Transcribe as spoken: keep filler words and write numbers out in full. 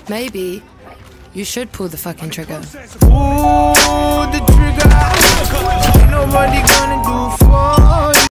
Maybe you should pull the fucking trigger. Ooh.